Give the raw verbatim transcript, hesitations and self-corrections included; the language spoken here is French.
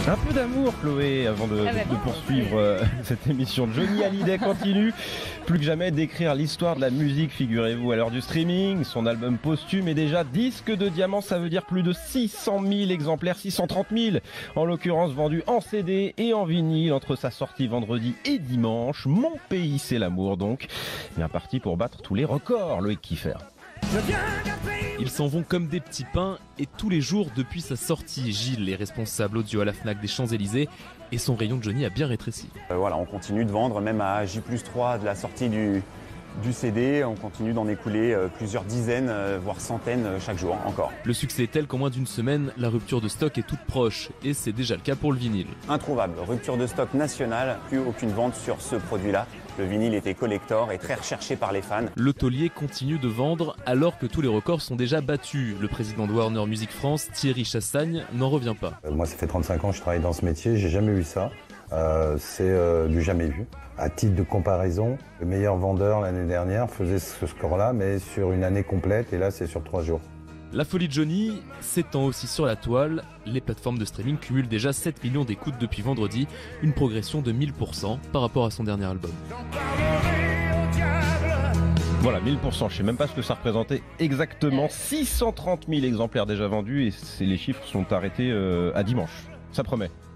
Un peu d'amour, Chloé, avant de, Ah bah de bon. poursuivre euh, cette émission. Johnny Hallyday continue plus que jamais d'écrire l'histoire de la musique, figurez-vous, à l'heure du streaming. Son album posthume est déjà disque de diamant, ça veut dire plus de six cent mille exemplaires, six cent trente mille en l'occurrence vendus en C D et en vinyle entre sa sortie vendredi et dimanche. Mon pays, c'est l'amour donc. Bien parti pour battre tous les records, Loïc Kiefer. Ils s'en vont comme des petits pains et tous les jours depuis sa sortie. Gilles est responsable audio à la Fnac des Champs-Élysées et son rayon de Johnny a bien rétréci. Euh, voilà, on continue de vendre même à J plus trois de la sortie du, du C D. On continue d'en écouler euh, plusieurs dizaines, euh, voire centaines euh, chaque jour encore. Le succès est tel qu'en moins d'une semaine, la rupture de stock est toute proche et c'est déjà le cas pour le vinyle. Introuvable, rupture de stock nationale, plus aucune vente sur ce produit-là. Le vinyle était collector et très recherché par les fans. Le taulier continue de vendre alors que tous les records sont déjà battus. Le président de Warner Music France, Thierry Chassagne, n'en revient pas. Moi, ça fait trente-cinq ans que je travaille dans ce métier, j'ai jamais vu ça. Euh, c'est euh, du jamais vu. À titre de comparaison, le meilleur vendeur l'année dernière faisait ce score-là, mais sur une année complète, et là, c'est sur trois jours. La folie de Johnny s'étend aussi sur la toile. Les plateformes de streaming cumulent déjà sept millions d'écoutes depuis vendredi, une progression de mille pour cent par rapport à son dernier album. Voilà, mille pour cent, je sais même pas ce que ça représentait exactement. six cent trente mille exemplaires déjà vendus et c'est- les chiffres sont arrêtés euh, à dimanche. Ça promet.